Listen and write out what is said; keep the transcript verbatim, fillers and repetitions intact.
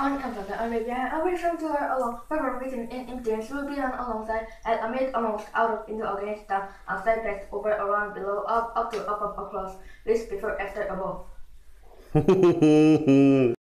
on campus and we began a vision to her along further written in emptiness will be on alongside and amid almost out of into against down outside text over around below up up to up up across list before after above.